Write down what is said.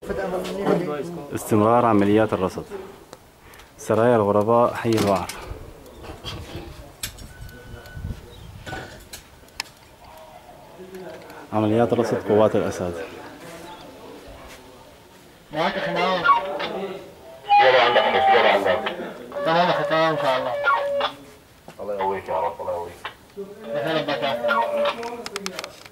استمرار عمليات الرصد. سرايا الغرباء حي الوعر. عمليات رصد قوات الأسد. معك حمام. يلا عندك حس، يلا عندك. تمام تمام إن شاء الله. الله يقويك يا رب، الله يقويك.